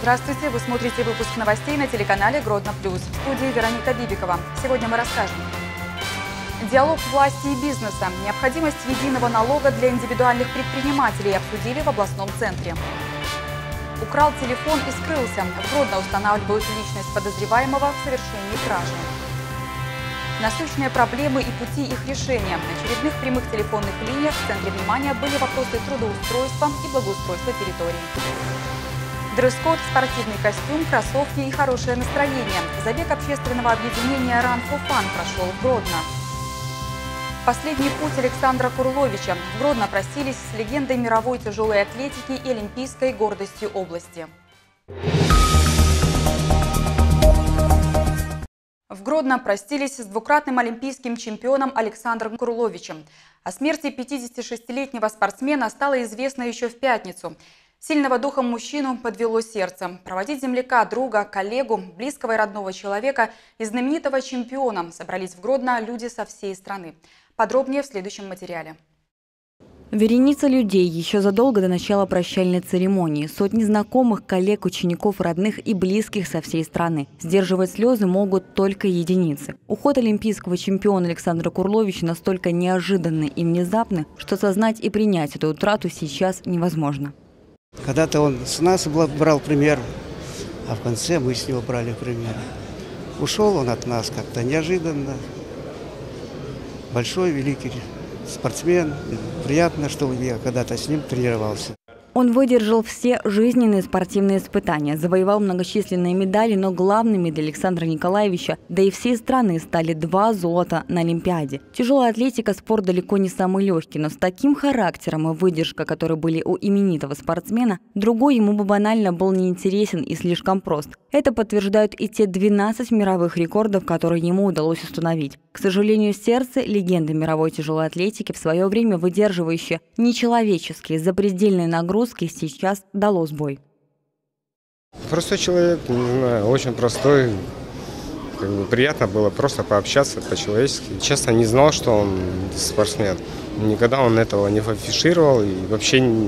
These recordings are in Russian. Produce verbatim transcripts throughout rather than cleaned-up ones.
Здравствуйте! Вы смотрите выпуск новостей на телеканале Гродно Плюс. В студии Вероника Бибикова. Сегодня мы расскажем. Диалог власти и бизнеса. Необходимость единого налога для индивидуальных предпринимателей обсудили в областном центре. Украл телефон и скрылся. В Гродно устанавливают личность подозреваемого в совершении кражи. Насущные проблемы и пути их решения. На очередных прямых телефонных линиях в центре внимания были вопросы трудоустройства и благоустройства территории. Дресс-код, спортивный костюм, кроссовки и хорошее настроение. Забег общественного объединения «Run for Fun» прошел в Гродно. Последний путь Александра Курловича. В Гродно простились с легендой мировой тяжелой атлетики и олимпийской гордостью области. В Гродно простились с двукратным олимпийским чемпионом Александром Курловичем. О смерти пятидесятишестилетнего спортсмена стало известно еще в пятницу. Сильного духом мужчину подвело сердце. Проводить земляка, друга, коллегу, близкого и родного человека и знаменитого чемпиона собрались в Гродно люди со всей страны. Подробнее в следующем материале. Вереница людей еще задолго до начала прощальной церемонии. Сотни знакомых, коллег, учеников, родных и близких со всей страны. Сдерживать слезы могут только единицы. Уход олимпийского чемпиона Александра Курловича настолько неожиданный и внезапный, что осознать и принять эту утрату сейчас невозможно. Когда-то он с нас брал пример, а в конце мы с него брали пример. Ушел он от нас как-то неожиданно. Большой, великий спортсмен. Приятно, что я когда-то с ним тренировался. Он выдержал все жизненные спортивные испытания, завоевал многочисленные медали, но главными для Александра Николаевича, да и всей страны, стали два золота на Олимпиаде. Тяжелая атлетика – спорт далеко не самый легкий, но с таким характером и выдержкой, которые были у именитого спортсмена, другой ему бы банально был неинтересен и слишком прост. Это подтверждают и те двенадцать мировых рекордов, которые ему удалось установить. К сожалению, сердце легенды мировой тяжелой атлетики, в свое время выдерживающее нечеловеческие запредельные нагрузки, сейчас дало сбой. Простой человек, не знаю, очень простой. Как бы приятно было просто пообщаться по-человечески. Честно, не знал, что он спортсмен. Никогда он этого не афишировал и вообще не...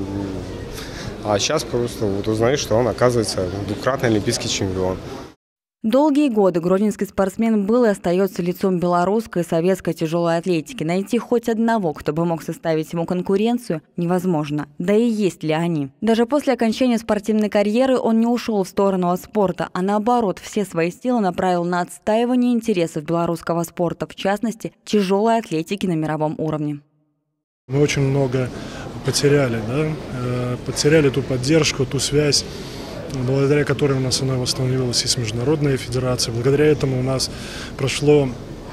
А сейчас просто вот узнаю, что он, оказывается, двукратный олимпийский чемпион. Долгие годы гродненский спортсмен был и остается лицом белорусской и советской тяжелой атлетики. Найти хоть одного, кто бы мог составить ему конкуренцию, невозможно. Да и есть ли они? Даже после окончания спортивной карьеры он не ушел в сторону от спорта, а наоборот, все свои силы направил на отстаивание интересов белорусского спорта, в частности, тяжелой атлетики на мировом уровне. Мы очень много потеряли, да? Потеряли ту поддержку, ту связь, благодаря которой у нас она восстановилась и с международной федерацией. Благодаря этому у нас прошло,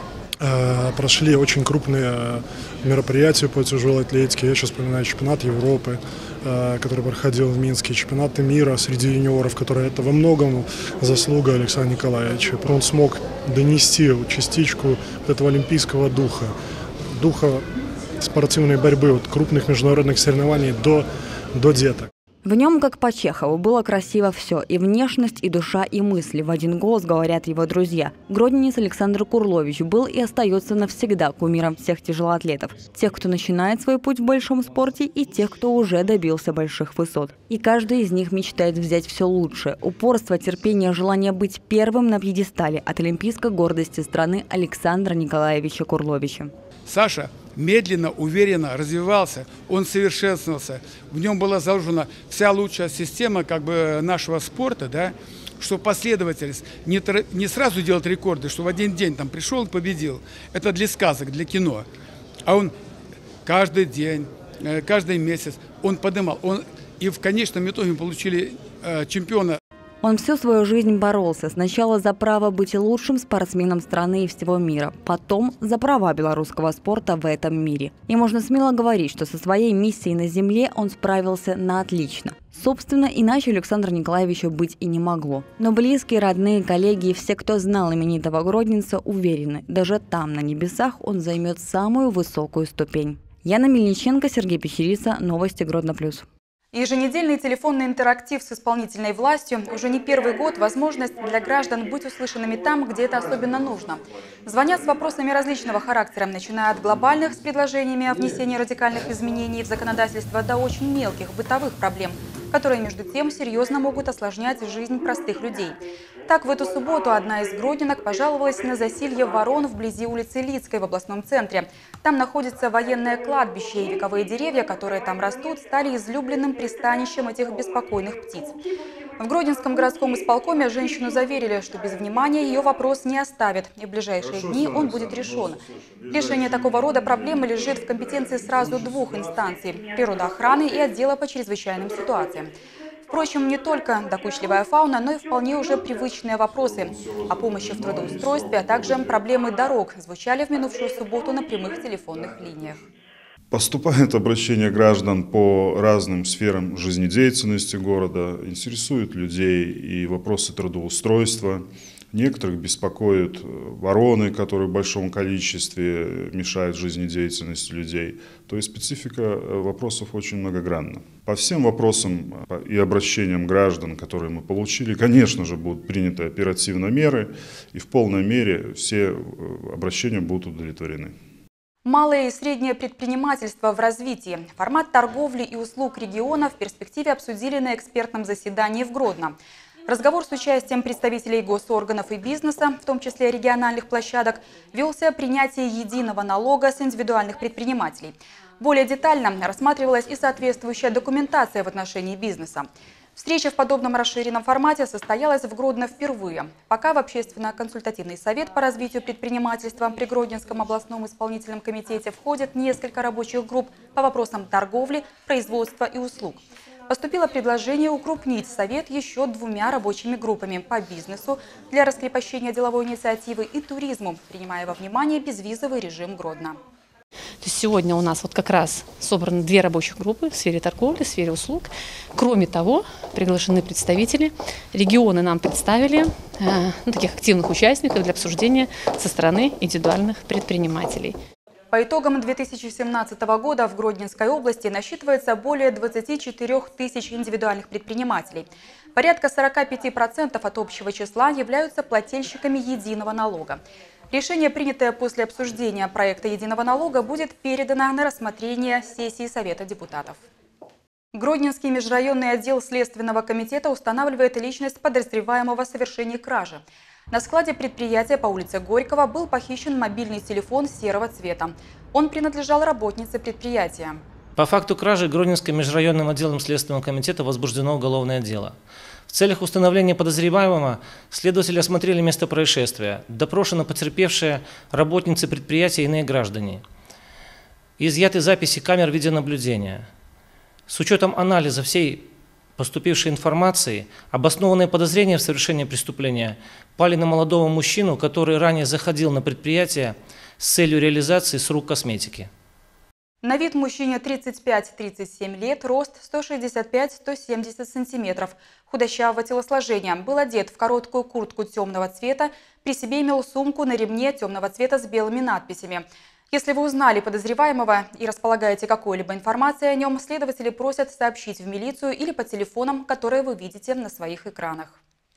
э, прошли очень крупные мероприятия по тяжелой атлетике. Я сейчас вспоминаю чемпионат Европы, э, который проходил в Минске, чемпионаты мира среди юниоров, которые это во многом заслуга Александра Николаевича. Он смог донести частичку вот этого олимпийского духа, духа спортивной борьбы, вот, крупных международных соревнований до, до деток. В нем, как по Чехову, было красиво все – и внешность, и душа, и мысли. В один голос говорят его друзья. Гродненец Александр Курлович был и остается навсегда кумиром всех тяжелоатлетов. Тех, кто начинает свой путь в большом спорте, и тех, кто уже добился больших высот. И каждый из них мечтает взять все лучшее. Упорство, терпение, желание быть первым на пьедестале от олимпийской гордости страны Александра Николаевича Курловича. Саша медленно, уверенно развивался, он совершенствовался. В нем была заложена вся лучшая система как бы нашего спорта, да, что последовательность, не, не сразу делать рекорды, что в один день там пришел и победил. Это для сказок, для кино. А он каждый день, каждый месяц он поднимал. Он, и в конечном итоге мы получили э, чемпиона. Он всю свою жизнь боролся. Сначала за право быть лучшим спортсменом страны и всего мира. Потом за права белорусского спорта в этом мире. И можно смело говорить, что со своей миссией на земле он справился на отлично. Собственно, иначе Александра Николаевича быть и не могло. Но близкие, родные, коллеги и все, кто знал именитого гродненца, уверены, даже там, на небесах, он займет самую высокую ступень. Яна Мельниченко, Сергей Пещерица, новости Гродно Плюс. Еженедельный телефонный интерактив с исполнительной властью уже не первый год – возможность для граждан быть услышанными там, где это особенно нужно. Звонят с вопросами различного характера, начиная от глобальных с предложениями о внесении радикальных изменений в законодательство до очень мелких бытовых проблем, которые, между тем, серьезно могут осложнять жизнь простых людей. Так, в эту субботу одна из гродненок пожаловалась на засилье ворон вблизи улицы Лицкой в областном центре. Там находится военное кладбище, и вековые деревья, которые там растут, стали излюбленным пристанищем этих беспокойных птиц. В Гродненском городском исполкоме женщину заверили, что без внимания ее вопрос не оставят, и в ближайшие дни он будет решен. Решение такого рода проблемы лежит в компетенции сразу двух инстанций – природоохраны и отдела по чрезвычайным ситуациям. Впрочем, не только докучливая фауна, но и вполне уже привычные вопросы о помощи в трудоустройстве, а также проблемы дорог звучали в минувшую субботу на прямых телефонных линиях. Поступает обращение граждан по разным сферам жизнедеятельности города, интересуют людей и вопросы трудоустройства. Некоторых беспокоят вороны, которые в большом количестве мешают жизнедеятельности людей. То есть специфика вопросов очень многогранна. По всем вопросам и обращениям граждан, которые мы получили, конечно же, будут приняты оперативно меры, и в полной мере все обращения будут удовлетворены. Малое и среднее предпринимательство в развитии. Формат торговли и услуг региона в перспективе обсудили на экспертном заседании в Гродно. Разговор с участием представителей госорганов и бизнеса, в том числе региональных площадок, велся о принятии единого налога с индивидуальных предпринимателей. Более детально рассматривалась и соответствующая документация в отношении бизнеса. Встреча в подобном расширенном формате состоялась в Гродно впервые. Пока в общественно-консультативный совет по развитию предпринимательства при Гродненском областном исполнительном комитете входит несколько рабочих групп по вопросам торговли, производства и услуг. Поступило предложение укрупнить совет еще двумя рабочими группами по бизнесу для раскрепощения деловой инициативы и туризму, принимая во внимание безвизовый режим Гродно. То есть сегодня у нас вот как раз собраны две рабочих группы в сфере торговли, в сфере услуг. Кроме того, приглашены представители. Регионы нам представили э, ну, таких активных участников для обсуждения со стороны индивидуальных предпринимателей. По итогам две тысячи семнадцатого года в Гродненской области насчитывается более двадцати четырёх тысяч индивидуальных предпринимателей. Порядка сорока пяти процентов от общего числа являются плательщиками единого налога. Решение, принятое после обсуждения проекта единого налога, будет передано на рассмотрение сессии Совета депутатов. Гродненский межрайонный отдел Следственного комитета устанавливает личность подозреваемого в совершении кражи. На складе предприятия по улице Горького был похищен мобильный телефон серого цвета. Он принадлежал работнице предприятия. По факту кражи Гродненским межрайонным отделом Следственного комитета возбуждено уголовное дело. В целях установления подозреваемого следователи осмотрели место происшествия. Допрошена потерпевшая, работницы предприятия и иные граждане. Изъяты записи камер видеонаблюдения. С учетом анализа всей поступившей информации, обоснованные подозрения в совершении преступления пали на молодого мужчину, который ранее заходил на предприятие с целью реализации с рук косметики. На вид мужчине тридцать пять — тридцать семь лет, рост сто шестьдесят пять — сто семьдесят сантиметров, худощавого телосложения, был одет в короткую куртку темного цвета, при себе имел сумку на ремне темного цвета с белыми надписями. Если вы узнали подозреваемого и располагаете какой-либо информацией о нем, следователи просят сообщить в милицию или по телефонам, которые вы видите на своих экранах.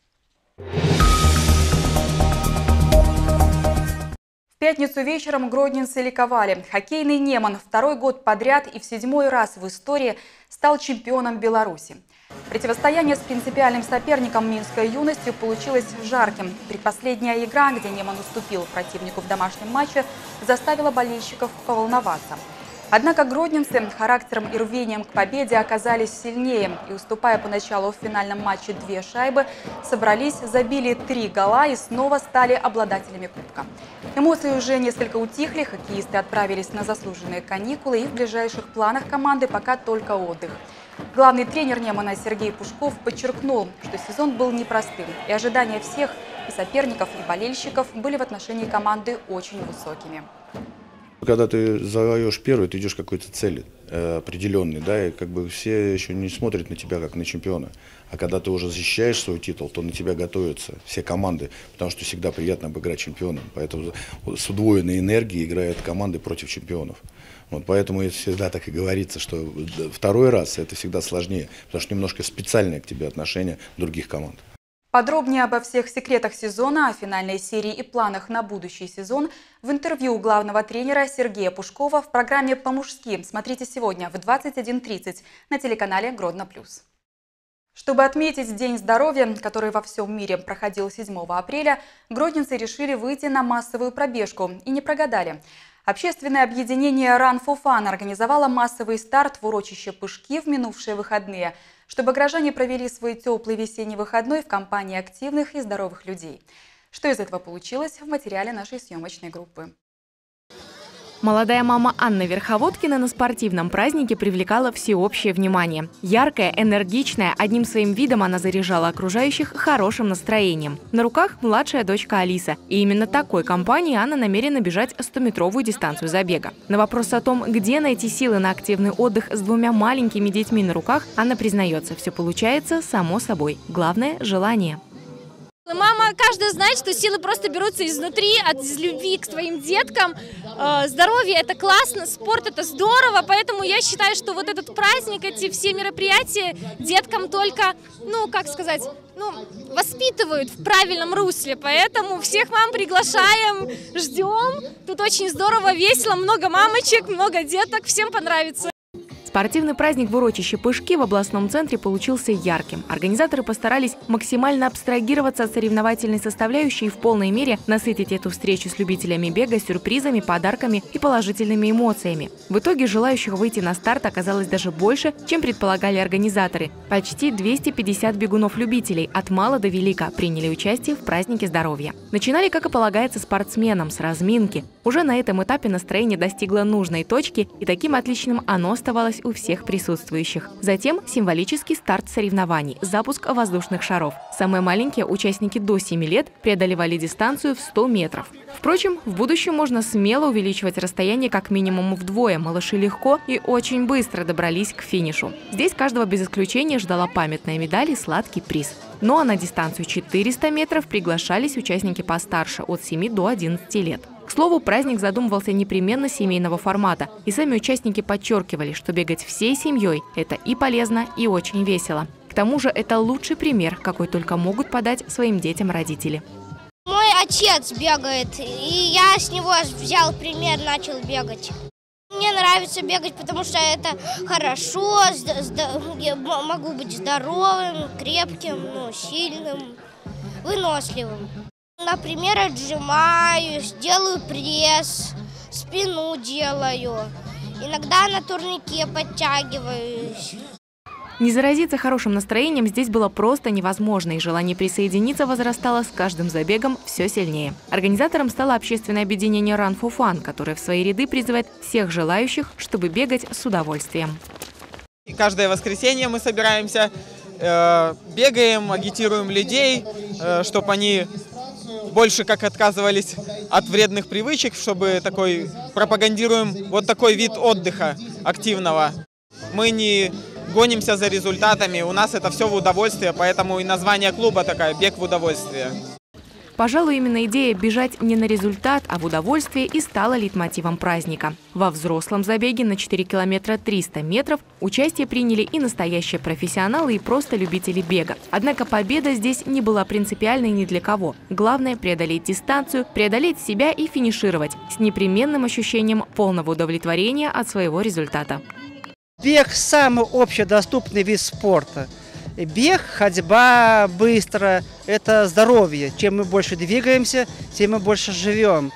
В пятницу вечером гродненцы ликовали. Хоккейный «Неман» второй год подряд и в седьмой раз в истории стал чемпионом Беларуси. Противостояние с принципиальным соперником «Минской юностью» получилось жарким. Предпоследняя игра, где «Неман» уступил противнику в домашнем матче, заставила болельщиков поволноваться. Однако гродненцы характером и рвением к победе оказались сильнее и, уступая поначалу в финальном матче две шайбы, собрались, забили три гола и снова стали обладателями кубка. Эмоции уже несколько утихли, хоккеисты отправились на заслуженные каникулы, и в ближайших планах команды пока только отдых. Главный тренер «Немана» Сергей Пушков подчеркнул, что сезон был непростым, и ожидания всех, и соперников, и болельщиков, были в отношении команды очень высокими. Когда ты завоешь первый, ты идешь к какой-то цели э, определенной, да, и как бы все еще не смотрят на тебя как на чемпиона. А когда ты уже защищаешь свой титул, то на тебя готовятся все команды, потому что всегда приятно обыграть чемпиона. Поэтому с удвоенной энергией играют команды против чемпионов. Вот, поэтому это всегда так и говорится, что второй раз это всегда сложнее, потому что немножко специальное к тебе отношение других команд. Подробнее обо всех секретах сезона, о финальной серии и планах на будущий сезон в интервью главного тренера Сергея Пушкова в программе «По-мужски». Смотрите сегодня в двадцать один тридцать на телеканале «Гродно плюс». Чтобы отметить День здоровья, который во всем мире проходил седьмого апреля, гродненцы решили выйти на массовую пробежку и не прогадали. Общественное объединение Run for Fun организовало массовый старт в урочище Пышки в минувшие выходные, чтобы горожане провели свой теплый весенний выходной в компании активных и здоровых людей. Что из этого получилось, в материале нашей съемочной группы. Молодая мама Анна Верховодкина на спортивном празднике привлекала всеобщее внимание. Яркая, энергичная, одним своим видом она заряжала окружающих хорошим настроением. На руках младшая дочка Алиса. И именно такой компанией Анна намерена бежать стометровую дистанцию забега. На вопрос о том, где найти силы на активный отдых с двумя маленькими детьми на руках, Анна признается, все получается само собой. Главное – желание. Мама, каждая знает, что силы просто берутся изнутри, от из любви к своим деткам. Э, здоровье – это классно, спорт – это здорово, поэтому я считаю, что вот этот праздник, эти все мероприятия деткам только, ну, как сказать, ну, воспитывают в правильном русле. Поэтому всех мам приглашаем, ждем. Тут очень здорово, весело, много мамочек, много деток, всем понравится. Спортивный праздник в урочище Пышки в областном центре получился ярким. Организаторы постарались максимально абстрагироваться от соревновательной составляющей и в полной мере насытить эту встречу с любителями бега сюрпризами, подарками и положительными эмоциями. В итоге желающих выйти на старт оказалось даже больше, чем предполагали организаторы. Почти двести пятьдесят бегунов-любителей от мала до велика приняли участие в празднике здоровья. Начинали, как и полагается, спортсменам с разминки. Уже на этом этапе настроение достигло нужной точки, и таким отличным оно оставалось у всех присутствующих. Затем символический старт соревнований – запуск воздушных шаров. Самые маленькие участники до семи лет преодолевали дистанцию в сто метров. Впрочем, в будущем можно смело увеличивать расстояние как минимум вдвое. Малыши легко и очень быстро добрались к финишу. Здесь каждого без исключения ждала памятная медаль и сладкий приз. Ну а на дистанцию четыреста метров приглашались участники постарше – от семи до одиннадцати лет. К слову, праздник задумывался непременно семейного формата, и сами участники подчеркивали, что бегать всей семьей – это и полезно, и очень весело. К тому же это лучший пример, какой только могут подать своим детям родители. Мой отец бегает, и я с него взял пример, начал бегать. Мне нравится бегать, потому что это хорошо, я могу быть здоровым, крепким, ну, сильным, выносливым. Например, отжимаюсь, делаю пресс, спину делаю, иногда на турнике подтягиваюсь. Не заразиться хорошим настроением здесь было просто невозможно, и желание присоединиться возрастало с каждым забегом все сильнее. Организатором стало общественное объединение Run for Fun, которое в свои ряды призывает всех желающих, чтобы бегать с удовольствием. И каждое воскресенье мы собираемся, э, бегаем, агитируем людей, э, чтобы они больше как отказывались от вредных привычек, чтобы такой пропагандируем вот такой вид отдыха активного. Мы не гонимся за результатами, у нас это все в удовольствие, поэтому и название клуба такая «Бег в удовольствие». Пожалуй, именно идея бежать не на результат, а в удовольствие и стала лейтмотивом праздника. Во взрослом забеге на четыре километра триста метров участие приняли и настоящие профессионалы, и просто любители бега. Однако победа здесь не была принципиальной ни для кого. Главное – преодолеть дистанцию, преодолеть себя и финишировать с непременным ощущением полного удовлетворения от своего результата. Бег – самый общедоступный вид спорта. Бег, ходьба быстро – это здоровье. Чем мы больше двигаемся, тем мы больше живем.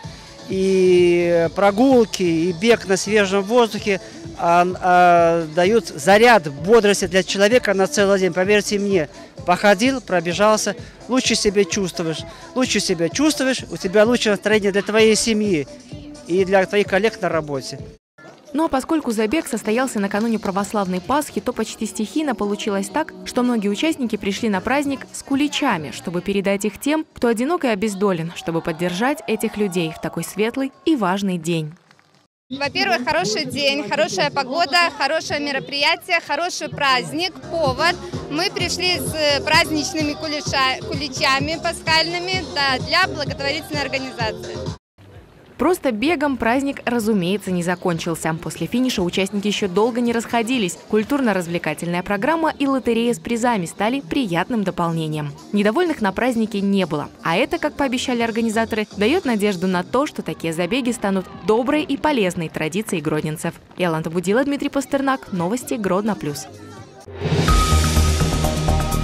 И прогулки, и бег на свежем воздухе а, а, дают заряд бодрости для человека на целый день. Поверьте мне, походил, пробежался, лучше себя чувствуешь. Лучше себя чувствуешь, у тебя лучшее настроение для твоей семьи и для твоих коллег на работе. Ну а поскольку забег состоялся накануне православной Пасхи, то почти стихийно получилось так, что многие участники пришли на праздник с куличами, чтобы передать их тем, кто одинок и обездолен, чтобы поддержать этих людей в такой светлый и важный день. Во-первых, хороший день, хорошая погода, хорошее мероприятие, хороший праздник, повод. Мы пришли с праздничными кулича, куличами пасхальными, да, для благотворительной организации. Просто бегом праздник, разумеется, не закончился. После финиша участники еще долго не расходились. Культурно-развлекательная программа и лотерея с призами стали приятным дополнением. Недовольных на празднике не было. А это, как пообещали организаторы, дает надежду на то, что такие забеги станут доброй и полезной традицией гродненцев. Иоланта Будила, Дмитрий Пастернак. Новости Гродно плюс.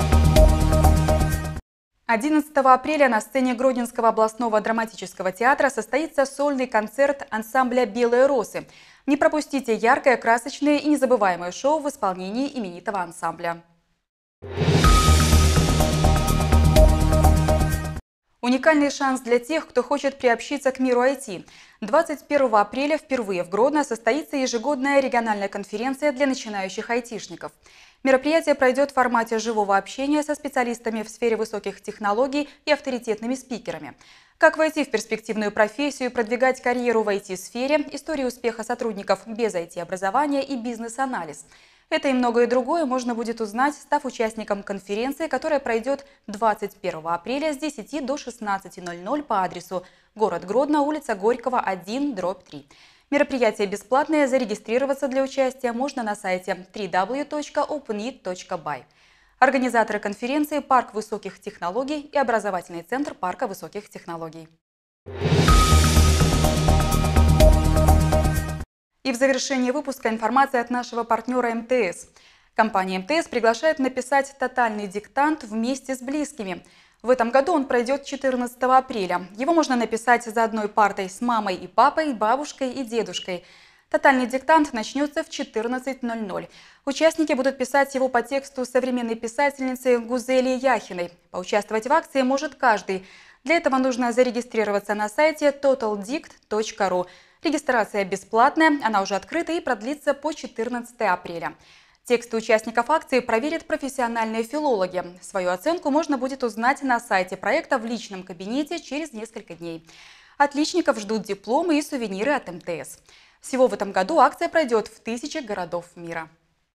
одиннадцатого апреля на сцене Гродненского областного драматического театра состоится сольный концерт ансамбля «Белые росы». Не пропустите яркое, красочное и незабываемое шоу в исполнении именитого ансамбля. Уникальный шанс для тех, кто хочет приобщиться к миру ай ти. двадцать первого апреля впервые в Гродно состоится ежегодная региональная конференция для начинающих айтишников. Мероприятие пройдет в формате живого общения со специалистами в сфере высоких технологий и авторитетными спикерами. Как войти в перспективную профессию, продвигать карьеру в ай ти-сфере, истории успеха сотрудников без ай ти-образования и бизнес-анализ. Это и многое другое можно будет узнать, став участником конференции, которая пройдет двадцать первого апреля с десяти до шестнадцати ноль-ноль по адресу город Гродно, улица Горького, один, дробь три. Мероприятие бесплатное, зарегистрироваться для участия можно на сайте дабл ю дабл ю дабл ю точка опен ит точка бай. Организаторы конференции – Парк высоких технологий и образовательный центр Парка высоких технологий. И в завершении выпуска информация от нашего партнера эм тэ эс. Компания эм тэ эс приглашает написать тотальный диктант вместе с близкими. В этом году он пройдет четырнадцатого апреля. Его можно написать за одной партой с мамой и папой, бабушкой и дедушкой. Тотальный диктант начнется в четырнадцать ноль-ноль. Участники будут писать его по тексту современной писательницы Гузели Яхиной. Поучаствовать в акции может каждый. Для этого нужно зарегистрироваться на сайте тотал дикт точка ру. Регистрация бесплатная, она уже открыта и продлится по четырнадцатого апреля. Тексты участников акции проверят профессиональные филологи. Свою оценку можно будет узнать на сайте проекта в личном кабинете через несколько дней. Отличников ждут дипломы и сувениры от эм тэ эс. Всего в этом году акция пройдет в тысячи городов мира.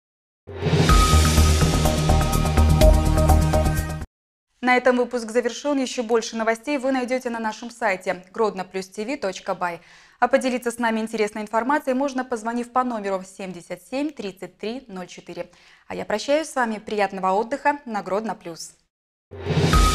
На этом выпуск завершен. Еще больше новостей вы найдете на нашем сайте гродно плюс ти ви точка бай. А поделиться с нами интересной информацией можно, позвонив по номеру семьдесят семь тридцать три ноль четыре. А я прощаюсь с вами. Приятного отдыха на Гродно плюс.